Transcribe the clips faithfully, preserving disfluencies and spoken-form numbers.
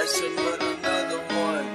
person, but another one.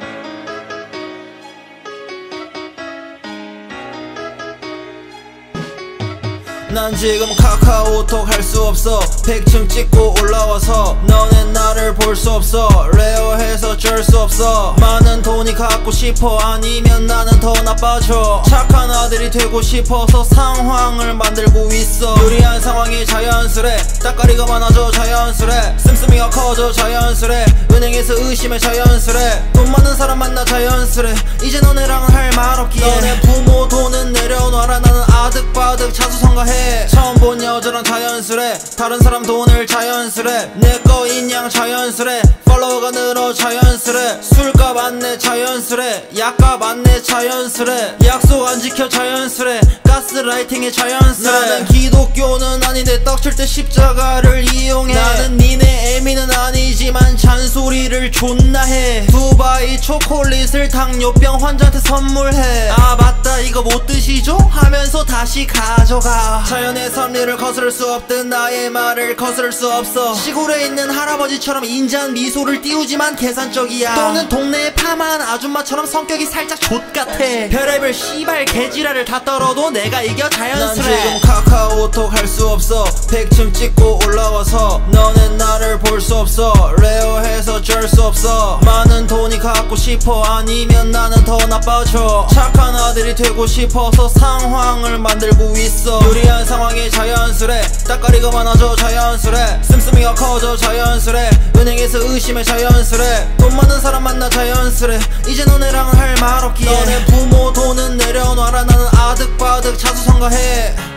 난 지금 카카오톡 할 수 없어. 백 층 찍고 올라와서 너넨 나를 볼 수 없어. 레어해서 어쩔 수 없어. 많은 돈이 갖고 싶어. 아니면 나는 더 나빠져. 착한 아들이 되고 싶어서 상황을 만들고 있어. 유리한 상황이 자연스레. 따까리가 많아져 자연스레. 씀씀이가 커져 자연스레. 은행에서 의심해 자연스레. 돈 많은 사람 만나 자연스레. 이제 너네랑은 할 말 없기에 너네 부모 돈은 내려놔라. 나는 아득바득 자수성가해. 처음 본 여자랑 자연스레. 다른 사람 돈을 자연스레. 내 거인 양 자연스레. 팔로워가 늘어 자연스레. 술값 안 내 자연스레. 약값 안 내 자연스레. 약속 안 지켜 자연스레. 가스라이팅해 자연스레. 나는 기독교는 아닌데 떡칠 때 십자가를 이용해. 나는 니네 애미는 아니지만 잔소리를 존나 해. 두바이 초콜릿을 당뇨병 환자한테 선물해. 아 맞다 이거 못 드시죠? 하면서 다시 가져가. 자연의 섭리를 거스를 수 없듯 나의 말을 거스를 수 없어. 시골에 있는 할아버지처럼 인자한 미소를 띄우지만 계산적이야. 또는 동네의 파마한 아줌마처럼 성격이 살짝 족같아. 별의별 씨발 개지랄을 다 떨어도 내가 이겨 자연스레. 난 지금 카카오톡 할 수 없어. 백 층 찍고 올라와서 너넨 나를 볼 수 없어. 레어해서 어쩔 수 없어. 많은 돈이 갖고 싶어. 아니면 나는 더 나빠져. 착한 아들이 되고 싶어서 상황을 만들고 있어. 유리한 상황이 자연스레. 따까리가 많아져 자연스레. 씀씀이가 커져 자연스레. 은행에서 의심해 자연스레. 돈 많은 사람 만나 자연스레. 이제 너네랑은 할 말 없기에 너네 부모 돈은 내려놔라. 나는 아득바득 자수성가해.